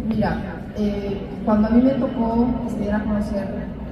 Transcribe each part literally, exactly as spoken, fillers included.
Mira, eh, cuando a mí me tocó que se diera a conocer,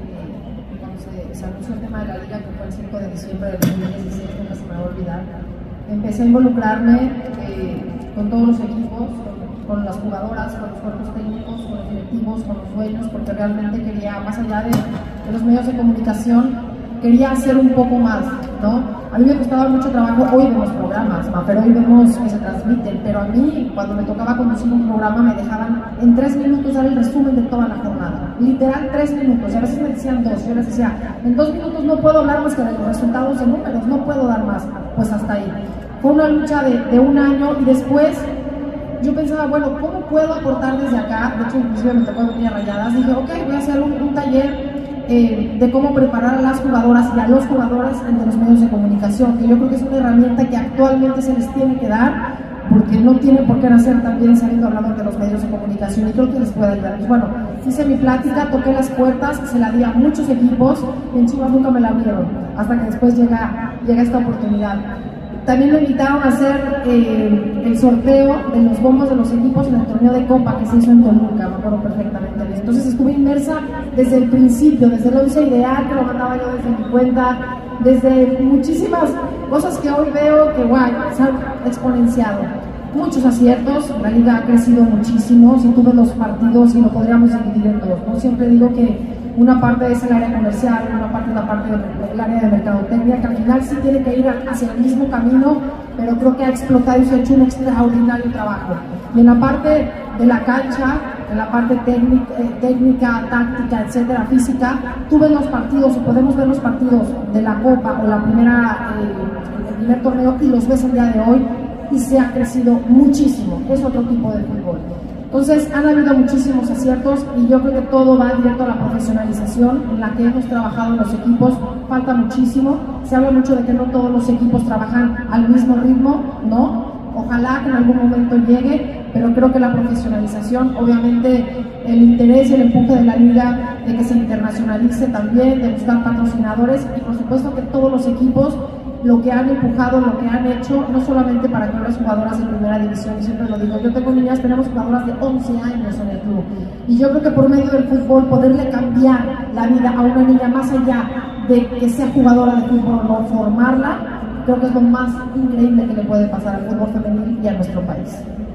eh, cuando se, se anunció el tema de la liga, que fue el cinco de diciembre del dos mil dieciséis, nunca se me va a olvidar, empecé a involucrarme eh, con todos los equipos, con, con las jugadoras, con los cuerpos técnicos, con los directivos, con los dueños, porque realmente quería, más allá de, de los medios de comunicación, quería hacer un poco más, ¿no? A mí me costaba mucho trabajo, hoy vemos programas, ¿no? Pero hoy vemos que se transmiten, pero a mí, cuando me tocaba conducir un programa, me dejaban en tres minutos dar el resumen de toda la jornada, literal tres minutos, y a veces me decían dos, yo les decía, en dos minutos no puedo hablar más que de los resultados de números, no puedo dar más, pues hasta ahí. Fue una lucha de, de un año, y después yo pensaba, bueno, ¿cómo puedo aportar desde acá? De hecho, inclusive me tocó venir a Rayadas, dije, ok, voy a hacer un, un taller Eh, de cómo preparar a las jugadoras y a los jugadores ante los medios de comunicación, que yo creo que es una herramienta que actualmente se les tiene que dar, porque no tiene por qué nacer también sabiendo hablar ante los medios de comunicación, y creo que les puede ayudar. Pues bueno, hice mi plática, toqué las puertas, se la di a muchos equipos, y en Chivas nunca me la abrieron, hasta que después llega, llega esta oportunidad. También me invitaron a hacer eh, el sorteo de los bombos de los equipos en el torneo de Copa que se hizo en Toluca, me acuerdo perfectamente. Entonces estuve inmersa desde el principio, desde el once ideal, que lo mandaba yo desde mi cuenta, desde muchísimas cosas que hoy veo que, guay, se han exponenciado. Muchos aciertos, la liga ha crecido muchísimo, si tú ves los partidos y lo podríamos dividir en dos, ¿no? Siempre digo que una parte es el área comercial, una parte es la parte del área de mercadotecnia, que al final sí tiene que ir hacia el mismo camino, pero creo que ha explotado y se ha hecho un extraordinario trabajo. Y en la parte de la cancha, en la parte técnica, eh, técnica táctica, etcétera, física, tú ves los partidos, o podemos ver los partidos de la Copa o la primera, eh, el primer torneo, y los ves el día de hoy, y se ha crecido muchísimo, es otro tipo de fútbol. Entonces han habido muchísimos aciertos, y yo creo que todo va directo a la profesionalización en la que hemos trabajado en los equipos. Falta muchísimo, se habla mucho de que no todos los equipos trabajan al mismo ritmo, ¿no? Ojalá que en algún momento llegue, pero creo que la profesionalización, obviamente el interés y el empuje de la liga, de que se internacionalice también, de buscar patrocinadores, y por supuesto que todos los equipos lo que han empujado, lo que han hecho, no solamente para que las jugadoras de primera división, y siempre lo digo, yo tengo niñas, tenemos jugadoras de once años en el club, y yo creo que por medio del fútbol poderle cambiar la vida a una niña, más allá de que sea jugadora de fútbol o no, formarla, creo que es lo más increíble que le puede pasar al fútbol femenil y a nuestro país.